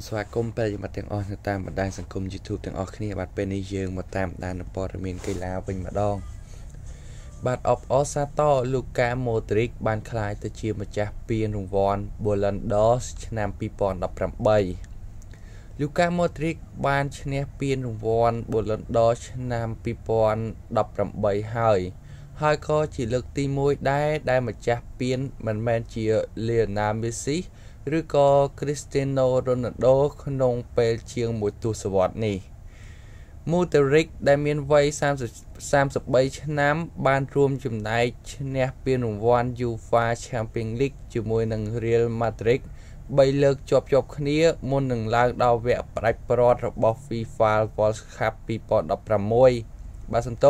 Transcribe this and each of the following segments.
สวัสดีเป็นมาเตียงออนตามบันไดสังคม YouTube ទាំងអស់គ្នាបាទពេលនេះយើងមកតាមដានព័ត៌មានកីឡាវិញម្ដងបាទអបអសាតលូកាម៉ូទ្រីកបានក្លាយទៅជាម្ចាស់ពានរង្វាន់ Ballon d'Or ឆ្នាំ 2018 លូកាម៉ូទ្រីកបានឈ្នះពានរង្វាន់ Ballon d'Or ឆ្នាំ 2018 ហើយក៏ជាលើកទី1ដែលម្ចាស់ពានមិនមែនជា Lionel Messi ឬក៏ Cristiano Ronaldo ក្នុងពេលជាងមួយទសវត្សរ៍នេះ Modric ដែលមានវ័យ33 ឆ្នាំ បានរួមចំណែកឈ្នះពានរង្វាន់ UEFA Champions League ជាមួយនឹង Real Madrid 3 លើកជាប់ៗគ្នាមុននឹងឡើងដល់វគ្គផ្ដាច់ព្រ័ត្ររបស់ FIFA World Cup 2016 បាទសន្ទុះ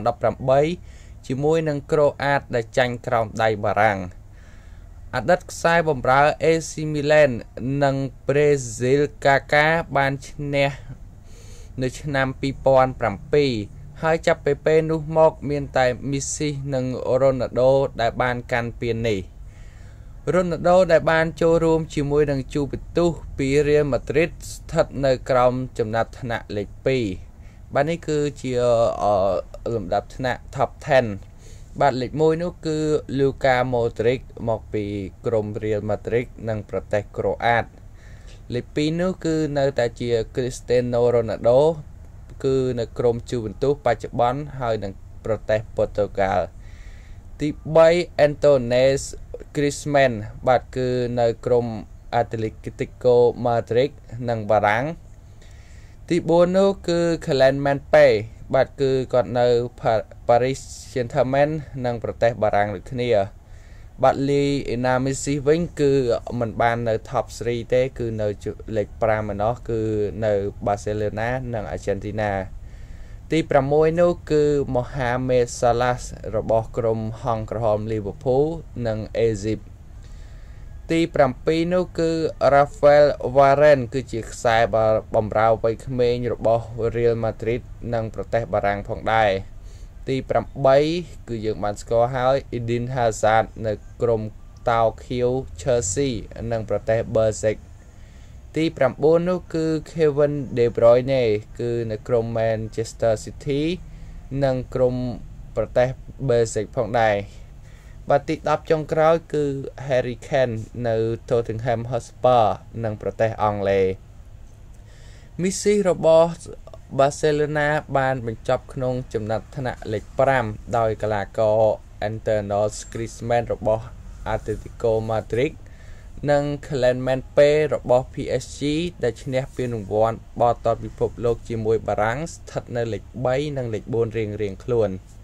2018 ជាមួយនឹងក្រូអាតដែលចាញ់ក្រោមដៃបារាំង អតីតខ្សែបម្រើ AC Milan និង Brazil Kaká បានឈ្នះនៅឆ្នាំ 2007 ហើយចាប់ពីពេលនោះមកមានតែ Messi និង Ronaldo ដែលបានកាន់ពាននេះ Ronaldo ដែលបានចូលរួមជាមួយនឹង Juventus ពី Real Madrid ស្ថិតនៅក្រោមចំណាត់ថ្នាក់លេខ 2 បាទនេះគឺជាលំដាប់ថ្នាក់ Top 10 បាទលេខ 1 នោះគឺ Luka Modric មកពីក្រុម Real Madrid និងប្រទេសក្រូអាត លេខ 2 នោះគឺនៅតែជា Cristiano Ronaldo គឺនៅក្រុម Juventus បច្ចុប្បន្នហើយនឹងប្រទេស Portugal ទី 3 Antoine Griezmann បាទគឺនៅក្រុម Atletico Madrid និងបារាំង ទី 4 នោះគឺ Kylian Mbappé បាទគឺគាត់នៅ Paris Saint-Germain និងប្រទេសបារាំងដូចគ្នាបាទ Lionel Messi វិញគឺមិនបាននៅ Top 3 ទេគឺនៅលេខ 5 ឯណោះគឺនៅ Barcelona និង Argentina ទី 6 នោះគឺ Mohamed Salah របស់ក្រុមហង្សក្រហម Liverpool និង Egypt ទី 7 នោះគឺ Rafael Varane គឺជាខ្សែបម្រើវ័យក្មេងរបស់ Real Madrid និងប្រទេសបារាំងផងដែរ ទី 8 គឺយើងបានស្គាល់ហើយ Eden Hazard នៅក្រុមតោខៀវ Chelsea និងប្រទេស Belgium ទី 9 នោះគឺ Kevin De Bruyne គឺនៅក្រុម Manchester City និងក្រុមប្រទេស Belgium ផងដែរបាទទី 10 ចុងក្រោយគឺ Harry Kane នៅ Tottenham Hotspur និងប្រទេសអង់គ្លេស Messi របស់ Barcelona បានបញ្ចប់ក្នុងចំណាត់ថ្នាក់លេខ 5 ដោយកីឡាករ Antoine Griezmann របស់ Atletico Madrid និង Kylian Mbappé របស់ PSG ដែលឈ្នះពានរង្វាន់បាល់ទាត់ពិភពលោកជាមួយបារាំងស្ថិតនៅលេខ 3 និងលេខ 4 រៀងៗខ្លួន